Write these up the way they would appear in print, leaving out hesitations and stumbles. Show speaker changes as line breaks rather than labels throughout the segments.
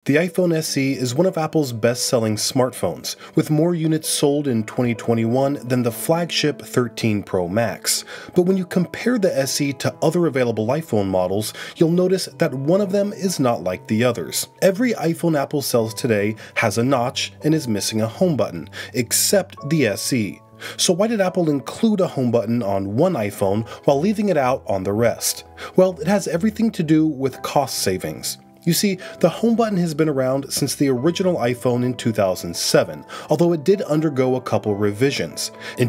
The iPhone SE is one of Apple's best-selling smartphones, with more units sold in 2021 than the flagship 13 Pro Max. But when you compare the SE to other available iPhone models, you'll notice that one of them is not like the others. Every iPhone Apple sells today has a notch and is missing a home button, except the SE. So why did Apple include a home button on one iPhone while leaving it out on the rest? Well, it has everything to do with cost savings. You see, the home button has been around since the original iPhone in 2007, although it did undergo a couple revisions. In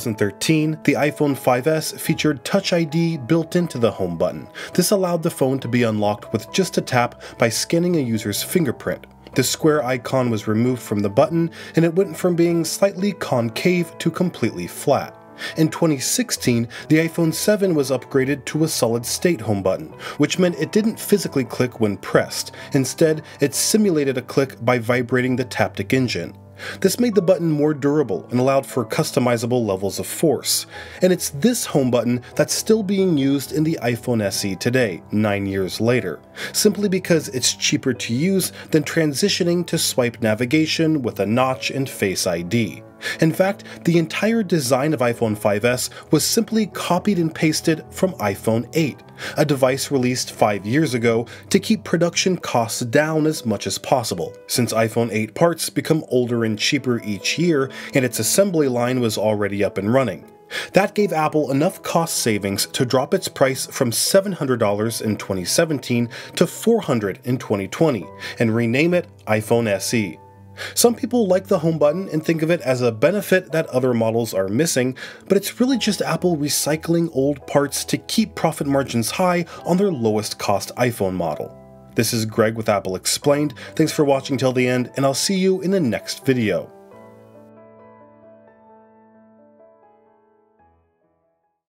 2013, the iPhone 5S featured Touch ID built into the home button. This allowed the phone to be unlocked with just a tap by scanning a user's fingerprint. The square icon was removed from the button, and it went from being slightly concave to completely flat. In 2016, the iPhone 7 was upgraded to a solid-state home button, which meant it didn't physically click when pressed. Instead, it simulated a click by vibrating the Taptic engine. This made the button more durable and allowed for customizable levels of force. And it's this home button that's still being used in the iPhone SE today, 9 years later, simply because it's cheaper to use than transitioning to swipe navigation with a notch and Face ID. In fact, the entire design of iPhone 5S was simply copied and pasted from iPhone 8, a device released 5 years ago to keep production costs down as much as possible, since iPhone 8 parts become older and cheaper each year and its assembly line was already up and running. That gave Apple enough cost savings to drop its price from $700 in 2017 to $400 in 2020 and rename it iPhone SE. Some people like the home button and think of it as a benefit that other models are missing, but it's really just Apple recycling old parts to keep profit margins high on their lowest cost iPhone model. This is Greg with Apple Explained. Thanks for watching till the end, and I'll see you in the next video.